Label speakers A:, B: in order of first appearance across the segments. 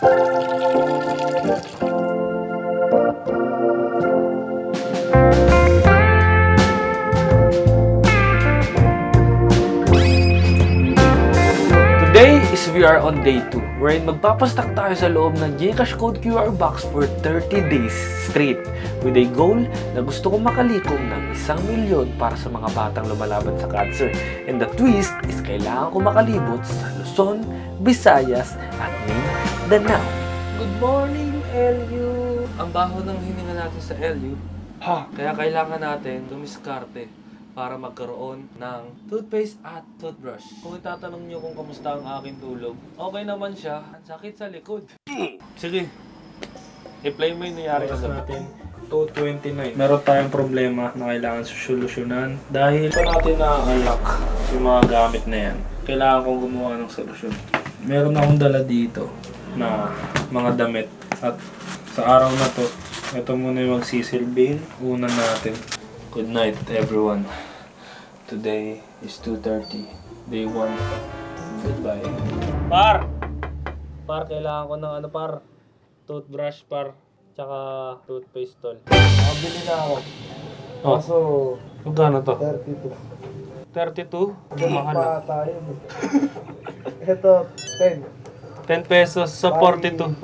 A: Today is we are on day 2, wherein magpapastock tayo sa loob ng GCash Code QR Box for 30 days straight with a goal na gusto kong makalikom ng 1 milyon para sa mga batang lumalaban sa cancer. And the twist is kailangan ko makalibot sa Luzon, Visayas at Mindanao. Good morning, LU! Ang baho ng hininga natin sa LU, kaya kailangan natin dumiskarte para magkaroon ng toothpaste at toothbrush. Kung itatanong nyo kung kamusta ang aking tulog, okay naman siya. Ang sakit sa likod. Sige, i-play mo yung nangyari ka natin. 2:29. Meron tayong problema na kailangan solusyonan dahil pa natin na-unlock yung mga gamit na yan. Kailangan kong gumawa ng solusyon. Meron akong dala dito na mga damit at sa araw na to, ito muna yung magsisilbihin. Una natin. Good night, everyone. Today is 2:30. Day 1. Goodbye. Par, kailangan ko ng toothbrush, tsaka toothpaste, tol. Bili na ako. Kaso, magkano to? 32. 32? Mahal na. Tayo. Ito, 10. 10 pesos sa 42.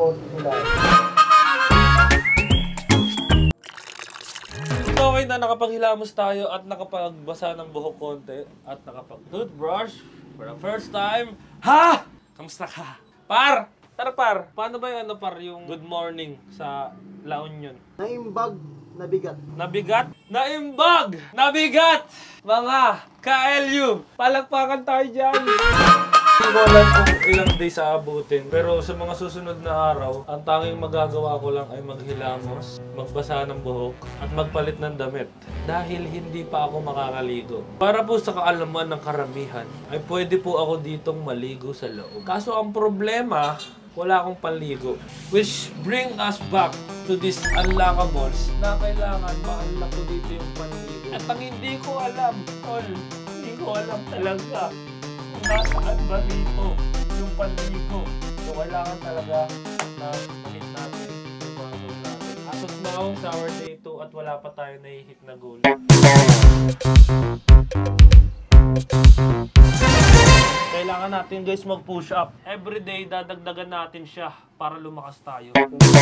A: Okay na, nakapaghilamos tayo at nakapagbasa ng buhok konti at nakapag-toothbrush for the first time. Ha! Kamusta ka? Par! Tara par, paano ba yung yung good morning sa La Union?
B: Naimbag, nabigat.
A: Nabigat? Naimbag! Nabigat! Mga ka-LU, palakpakan tayo dyan! Hindi ko alam kung ilang days aabutin, pero sa mga susunod na araw, ang tanging magagawa ko lang ay maghilamos, magbasa ng buhok, at magpalit ng damit. Dahil hindi pa ako makakaligo. Para po sa kaalaman ng karamihan, ay pwede po ako ditong maligo sa loob. Kaso ang problema, wala akong panligo. Which bring us back to this unlockables na kailangan ma-unlock ko dito yung panligo. At ang hindi ko alam, tol, hindi ko alam talaga kung nasaan ba dito yung panligo. So kailangan talaga na hit natin yung mga goal natin. As of now, sa our day 2 at wala pa tayo na-hit na goal. Kailangan natin guys mag-push up. Everyday dadagdagan natin siya para lumakas tayo.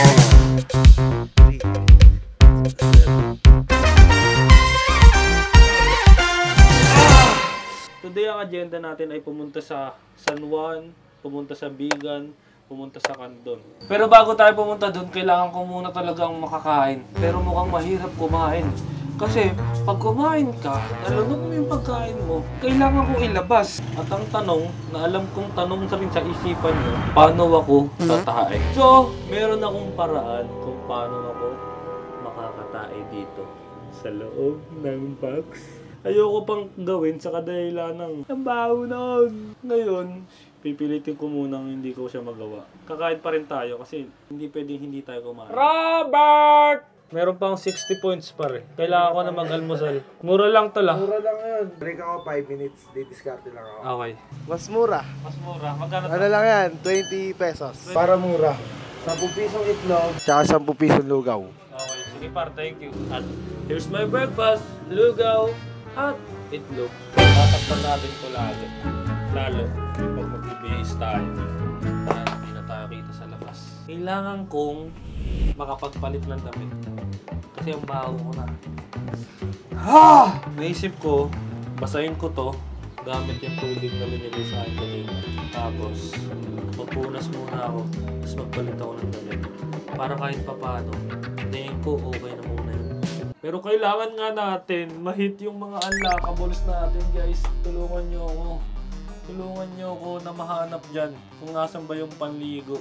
A: Today ang agenda natin ay pumunta sa San Juan, pumunta sa Bigan, pumunta sa Candon. Pero bago tayo pumunta doon, kailangan ko muna talagang makakain. Pero mukhang mahirap kumain. Kasi pag kumain ka, nalunok mo yung pagkain mo, kailangan kong ilabas. At ang tanong, na alam kong tanong sa rin sa isipan nyo, paano ako tatae? So, meron akong paraan kung paano ako makakatae dito sa loob ng box. Ayoko pang gawin sa kadahilan ng ang baho nun. Ngayon, pipilitin ko munang hindi ko siya magawa. Kakain pa rin tayo kasi hindi pwedeng hindi tayo kumain. Robert! Meron pang 60 points pa rin. Kailangan ko na mag-almusal. Mura lang to lang.
B: Mura lang yun. Break ako 5 minutes. Di-discarte lang ako.
A: Okay.
B: Mas mura.
A: Mas mura. Magkano to?
B: Ano lang yan? 20 pesos. Para mura. 10 pisong itlog. Tsaka 10 pisong lugaw.
A: Okay. Sige par, thank you. At here's my breakfast. Lugaw at itlog. Tatakpan natin ito lalo. Lalo. Pag mag-bihis tayo. Hindi na tayo kita sa labas. Kailangan kong makapagpalit ng damit. Kasi ang baho ko na. Naisip ko, basahin ko to gamit yung tubig na binigay sa akin kanina. Tapos, magpunas muna ako. Tapos magpalit ako ng damit. Para kahit papaano, tingin ko okay na muna yun. Pero kailangan nga natin ma-hit yung mga unlockables natin, guys. Tulungan nyo ako. Tulungan nyo ako na mahanap dyan kung nasan ba yung panligo.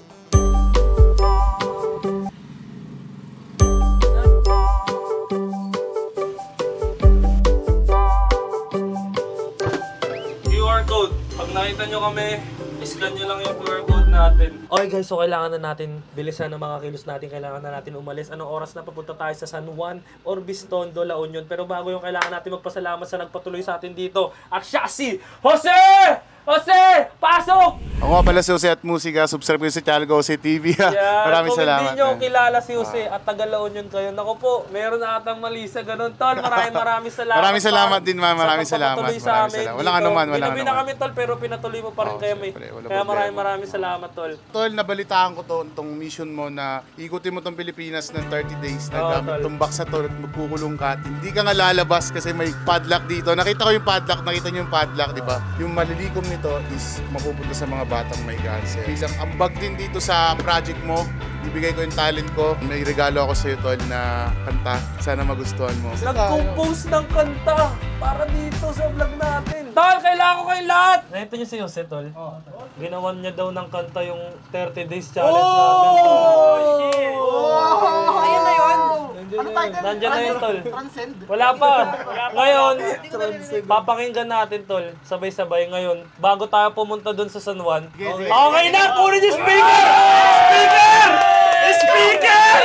A: QR code. Pag nakita nyo kami, iscan nyo lang yung QR code natin. Okay guys, so kailangan na natin bilisan ng mga kilos natin. Kailangan na natin umalis. Anong oras na papunta tayo sa San Juan or Bistondo, La Union. Pero bago yung kailangan natin magpasalamat sa nagpatuloy sa atin dito. At siya si Jose Jose! Pasok!
C: Ako nga pala si Jose at Musika. Subscribe ko sa channel ko, Jose TV. Maraming salamat.
A: Kung hindi nyo kilala si Jose at taga-La Union kayo, naku po, meron na atang mali sa ganun, tol. Maraming salamat.
C: Maraming salamat din, ma'am. Maraming salamat.
A: Sa amin.
C: Walang anuman, walang
A: Ginabi na kami, tol, pero pinatuloy mo pa rin kayo. Kaya maraming salamat, tol.
C: Tol, nabalitaan ko itong mission mo na ikutin mo itong Pilipinas ng 30 days na gamit itong box na to at magkukulong ka. Hindi ka nga lalabas kasi may padlock dito. Nakita ko yung padlock, nakita niyo yung padlock, di ba? Yung malilikom nito is mapupunta sa mga batang may cancer. Isang ambag din dito sa project mo. Ibigay ko yung talent ko. May regalo ako sa iyo, Tol, na kanta. Sana magustuhan mo.
A: Nag-compose ng kanta para dito sa vlog natin. Tol, kailangan ko kayong lahat! Nakita niyo si Jose, Tol? Ginawan niya daw ng kanta yung 30 days challenge natin. Oh, shit!
D: Ayun na yun.
A: Nandiyan na yun, Tol. Wala pa. Ngayon, papakinggan natin, Tol. Sabay-sabay ngayon. Bago tayo pumunta dun sa San Juan. Okay na! Kunin yung speaker! Speaker! Speaker!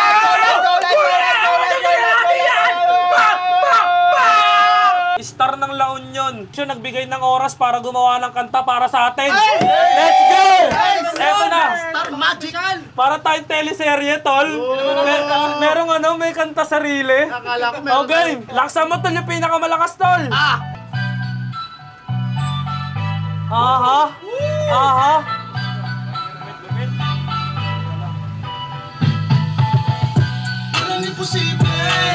A: Star ng La Union. Siya nagbigay ng oras para gumawa ng kanta para sa atin. Let's go! Eto na.
D: Star Magical!
A: Para tayong teleserye, Tol. Merong may kanta sarili. Okay. Laksan mo, Tol, yung pinakamalakas, Tol. Aha. Aha.
E: Walang imposible.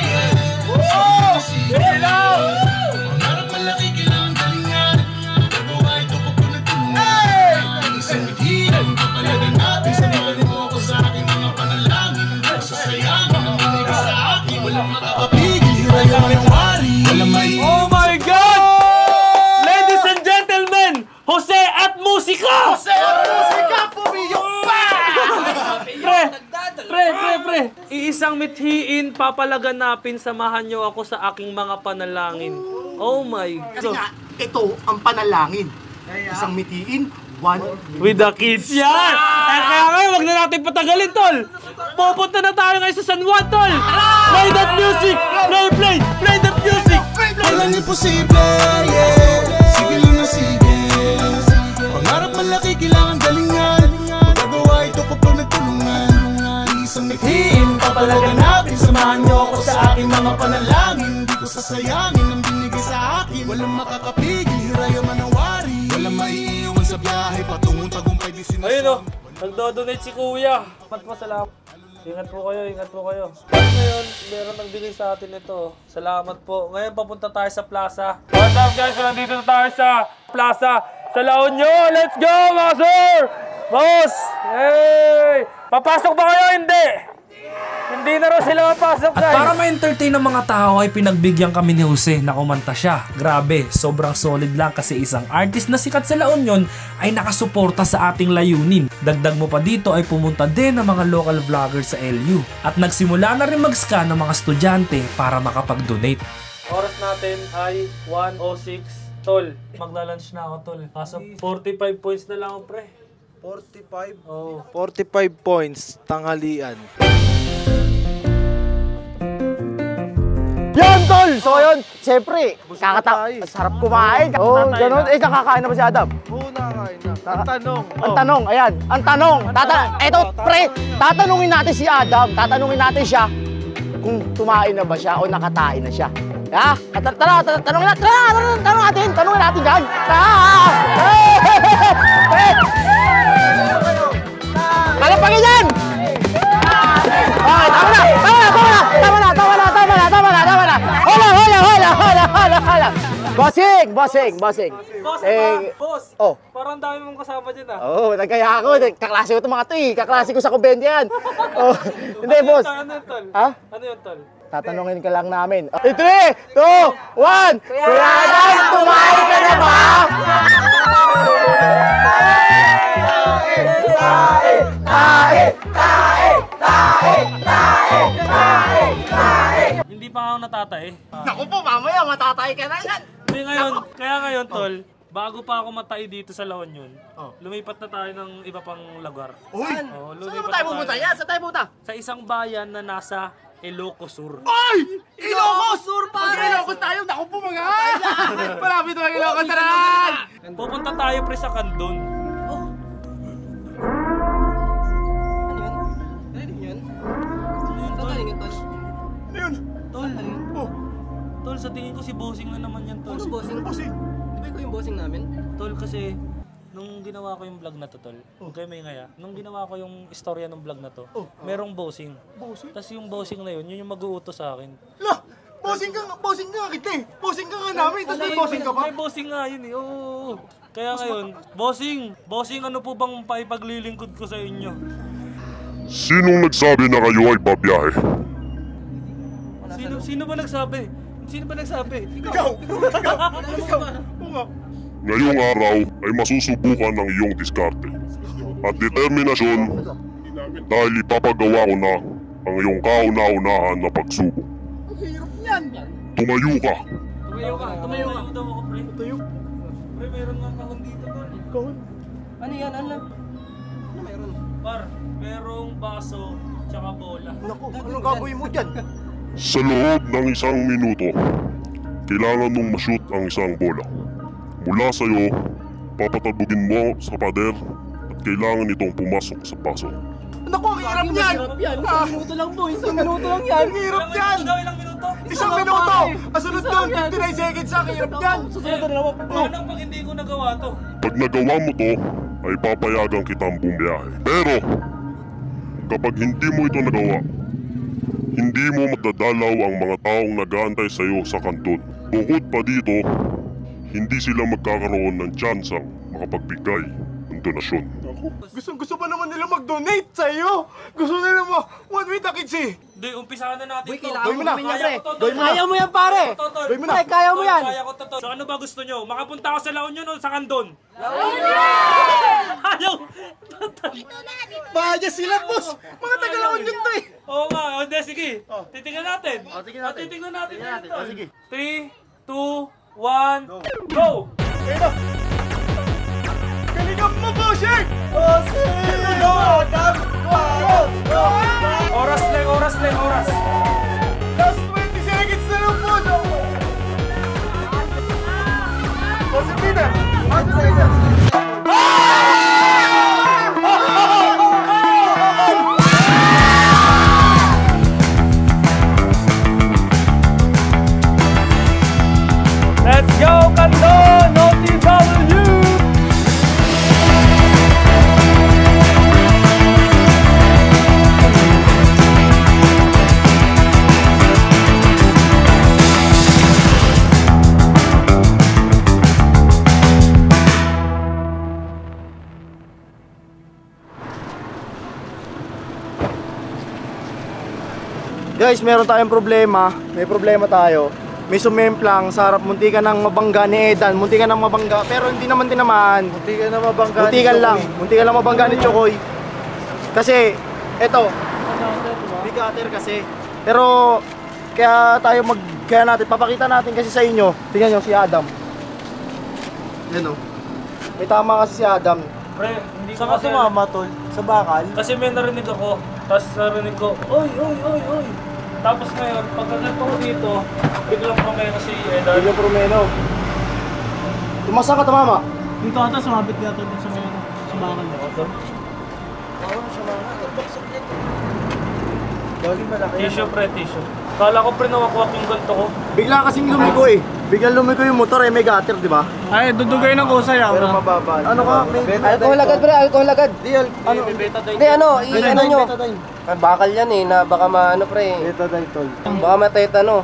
E: Pangarap malaki, kailangan galingan. Paggawa ito ko po nagtulungan. Isang mithiran, kapalagan natin. Samahan mo ako sa aking mga panalangin. Hindi ko sasayangin ang binigay sa akin. Walang makakapigil, hiraya ng wari. Walang
A: Oh my God! Ladies and gentlemen, Jose at Musika!
D: Jose at Musika, pumiyok pa!
A: Pre, iisang mithiin papalaganapin, samahan nyo ako sa aking mga panalangin. Oh my
D: Kasi
A: God.
D: nga, ito ang panalangin. Isang mithiin, one
A: With the kids. Yan! Kaya ngayon, wag na natin patagalin, Tol. Pupunta na tayo ngayon sa San Juan, Tol. Play that music! Play that music!
E: walang imposible, yeah. Sige lang na sige. Pangarap malaki, kailangan galingan. Magagawa ito ko po nagtulungan. Isang mithiin, papalagan natin. Samahan niyo ako sa aking mga panalangin. Hindi ko sasayangin ang binigay sa akin. Walang makakapigil, hiraya man ang wari. Walang maiiwan sa biyahe, patungong tagumpay di sinasama.
A: Ayun o, nagdodonate si Kuya. Salamat. Ingat po kayo. Ngayon, meron nagbigay sa atin ito. Salamat po. Ngayon, papunta tayo sa plaza. What's up, guys? Nandito na tayo sa plaza sa La Union. Let's go, mga sir! Boss! Hey! Papasok ba kayo? Hindi! Hindi na raw sila mapasok, guys. At para ma-entertain ng mga tao ay pinagbigyan kami ni Jose na kumanta siya. Grabe, sobrang solid lang kasi isang artist na sikat sa La Union ay nakasuporta sa ating layunin. Dagdag mo pa dito ay pumunta din ng mga local vloggers sa LU. At nagsimula na rin mag-scan ng mga estudyante para makapag-donate. Oras natin ay 1:06. Tol, magla-lunch na ako, Tol. Kaso 45 points na lang ako, pre.
B: 45?
A: Oo.
B: 45 points, tanghalian.
F: Yan, Tol! So, yun, siyempre, sarap kumain. Oo, ganun. Nakakain na ba si Adam?
B: Oo, nakakain na. Tatanong.
F: Ang tanong, ayan. Ang tanong, tatanungin natin si Adam. Tatanungin natin siya kung tumain na ba siya o nakatain na siya. Ha? Tanungin natin dyan. Kalapagin yan! Okay, tama na! Hala! Bossing!
A: Boss,
F: Oh.
A: parang dami mong kasama dyan ah.
F: Oo, nagkaya ako. Kaklase ko itong mga ito eh. Kaklase ko sa kumbente yan. Oh. Hindi, boss.
A: Ano yun, Tol?
F: Ha?
A: Ano yun, Tol?
F: Tatanungin ka lang namin. 3, 2, 1! Kuya Adam, tumain ka na ba?
A: Hindi pa ako natatay.
D: Naku po, mamaya matatay ka na yan.
A: Kaya ngayon, Tol, bago pa ako matay dito sa La Union, lumipat na tayo ng iba pang lugar.
D: Uy,
A: Oh,
D: saan tayo pupunta yan? Saan tayo pupunta?
A: Sa isang bayan na nasa Ilocos Sur.
D: Ay! Ilocos! Pag Ilocos tayo, naku po mga! Malapit mga Ilocos, taran!
A: Pupunta tayo pre sa Candon. Tol, sa tingin ko si Bossing na naman yan, Tol.
G: Ano bossing? Bossing? Di ba ikaw yung bossing namin?
A: Tol, kasi nung ginawa ko yung vlog na to, Tol, huwag kayo may ngaya. Nung ginawa ko yung istorya ng vlog na to, merong bossing.
D: Bossing?
A: Tapos yung bossing na yun yung mag-uutos sa akin.
D: Lah! Bossing ka kita eh! Bossing ka nga namin, tapos may bossing ka pa?
A: May bossing nga yun eh, oo. Kaya ngayon, bossing, ano po bang paipaglilingkod ko sa inyo?
H: Sinong nagsabi na kayo ay babiyahe?
A: Sino ba nagsabi? Sino ba nagsabi?
D: Ikaw!
H: Ngayong araw ay masusubukan ng iyong diskarte at determinasyon dahil ipapagawa ko na ang iyong kauna-unahan na pagsubok.
D: Ang hirap niyan!
H: Tumayo ka!
A: Tumayo daw ako, pre. Tumayo? Pre, meron nga kahon dito, Tol.
D: Kahon?
G: Ano yan? Ano meron?
A: Par, merong baso, tsaka bola.
D: Naku, anong gagawin mo dyan?
H: Sa loob ng 1 minuto, kailangan mong ma-shoot ang isang bola. Mula sa'yo, papatabugin mo sa pader at kailangan itong pumasok sa paso.
D: Naku, ang hirap niyan!
G: Isang minuto lang boy, isang minuto lang yan!
D: Ang hirap niyan!
A: Ilang minuto?
D: Isang minuto! Ang sunod doon, 59 seconds ang hirap niyan!
G: Susunod na naman.
A: Paano pag hindi ko nagawa to?
H: Pag nagawa mo to, ay papayagan kitang bumiyahe. Pero, kapag hindi mo ito nagawa, hindi mo madadalaw ang mga taong nag-aantay sa iyo sa kanton. Bukod pa dito, hindi sila magkakaroon ng tsansang makapagbigay ng donasyon.
D: Gusto pa naman nila mag-donate sa iyo! Gusto nila mo, one with the kids eh!
A: Hindi, umpisahan na natin to.
D: Gawin mo na!
A: Kaya ko to, Tol.
D: Gawin mo na!
G: Kaya mo yan pare!
A: Tol.
D: Gawin mo na!
G: Ay, kaya mo yan!
A: Kaya ko to, Tol. So ano ba gusto nyo? Makapunta ako sa La Union o sa Candon? La Union! Ayaw!
D: Bahaya sila, boss! Mga Tagalawan yun to eh!
A: Oo nga, o de, sige. Titingnan natin.
D: sige natin.
A: Titingnan natin.
D: Tingnan natin.
A: Tol.
D: Sige.
A: 3, 2, 1, go!
D: Kaya na! Galingan mo, bossing!
A: Oras lang.
D: Last 20 seconds na lang, boss! Bossing Peter! 1 seconds!
A: Let's go, Candon! OTW!
F: Guys, meron tayong problema. May problema tayo. May sumemplang sa harap, muntikan ng mabangga ni Edan. Muntikan ng mabangga, pero hindi naman tinamaan.
B: Muntikan na mabangga.
F: Muntikan lang. Muntikan lang mabangga ni Chokoy. Kasi, eto. May gutter kasi. Pero, kaya natin, papakita natin kasi sa inyo. Tingnan nyo si Adam. Yan o. May tama kasi si Adam.
A: Pre, hindi ko
B: Saan ka tumama, tol? Sa bakal?
A: Kasi may narinig ako. Tapos narinig ko, oy. Tapos ngayon, pagkaganto ko dito, biglang pamaya si Edan.
F: Biglang Promeno. Tumasa ka tumama?
B: Dito ata, sumabit yata dun sa may sa bakal.
A: Tissue pre, tissue. Kala ko pre nawakwak yung ganto ko.
F: Bigla kasing lumiko eh. Biglang lumiko yung motor eh, may gutter, di ba?
B: Ay, dudugay ng kusay
F: Pero mababa. Ano ka?
G: Alcohol agad pre, alcohol agad.
F: Ano?
G: Hindi ano, i-ano nyo. Bakal yan eh, na baka maano pre.
F: Betadine, tol.
G: Baka matetano.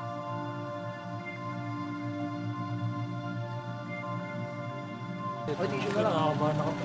A: Kinakabahan ako.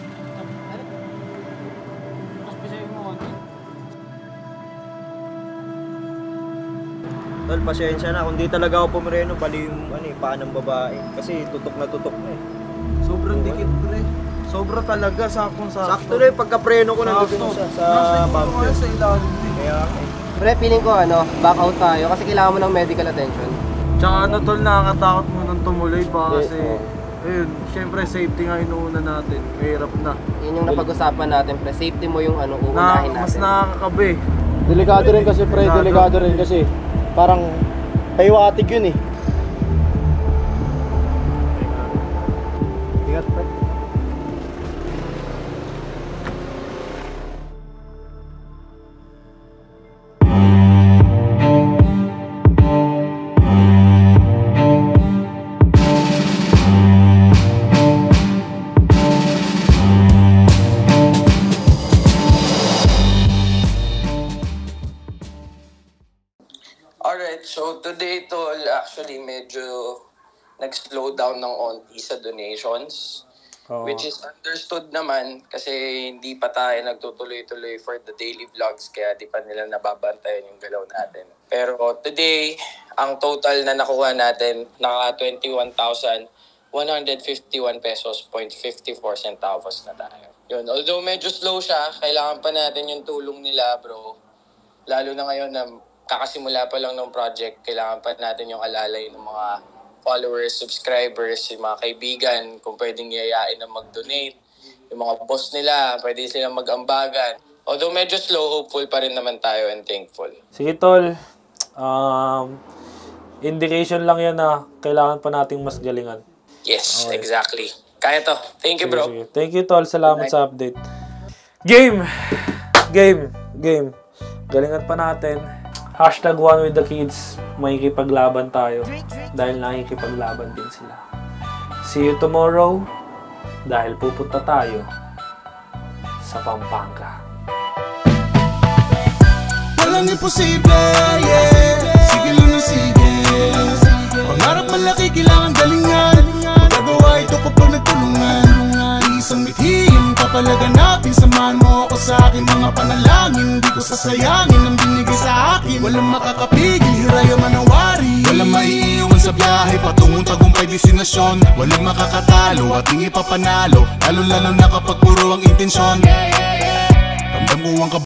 B: Tol, pasensya na. Kung di talaga ako pumireno, bali yung paa ng babae. Kasi tutok na eh.
F: Sobrang dikit, pre. Sobra talaga, sakto.
B: Sakto na yung pagkapreno ko nandito siya sa bumper. Kaya
G: Pre, feeling ko ano, back out tayo kasi kailangan mo ng medical attention.
B: Tsaka ano tol, nakakatakot mo nang tumuloy pa kasi
G: Oo.
B: ayun, syempre safety nga inuuna natin. Mahirap na.
G: Yun yung napag-usapan natin pre, safety mo yung ano,
B: Na,
G: uunahin
B: mas
G: natin.
B: nakakakabe.
F: Delikado rin kasi pre, delikado rin kasi parang pahiwatig yun eh. Ingat pre.
I: Alright, so today tol, actually medyo nag-slow down ng onti sa donations. Which is understood naman kasi hindi pa tayo nagtutuloy-tuloy for the daily vlogs kaya di pa nila nababantayan yung galaw natin. Pero today, ang total na nakuha natin, naka 21,151 pesos, 0.54 centavos na tayo. Yun, although medyo slow siya, kailangan pa natin yung tulong nila bro. Lalo na ngayon na kakasimula pa lang ng project, kailangan pa natin yung alalay ng mga followers, subscribers, yung mga kaibigan, kung pwedeng yayain na mag-donate. Yung mga boss nila, pwede silang mag-ambagan. Although medyo slow, hopeful pa rin naman tayo and thankful.
A: Sige tol, indication lang yan na kailangan pa nating mas galingan.
I: Yes, okay. Exactly. Kaya to. Thank you bro.
A: Sige. Thank you tol, salamat sa update. Game! Galingan pa natin. Hashtag One with the Kids, makikipaglaban tayo dahil nakikipaglaban din sila. See you tomorrow dahil pupunta tayo sa Pampanga.
E: Walang imposible, yeah. Sige lang na sige. Pangarap malaki, kailangan galingan. Magagawa ito kapag nagtulungan. Isang mithiin, papalaganapin. Samahan mo ako sa akin mga panalangin. Di ko sasayangin ang binigay sa akin. Walang makakapigil, hiraya manawari. Walang maiiwan sa biyahe patungong tagumpay destinasyon. Walang makakatalo at hindi papanalo, lalo na kapag puro ang intensyon. Ramdam ko ang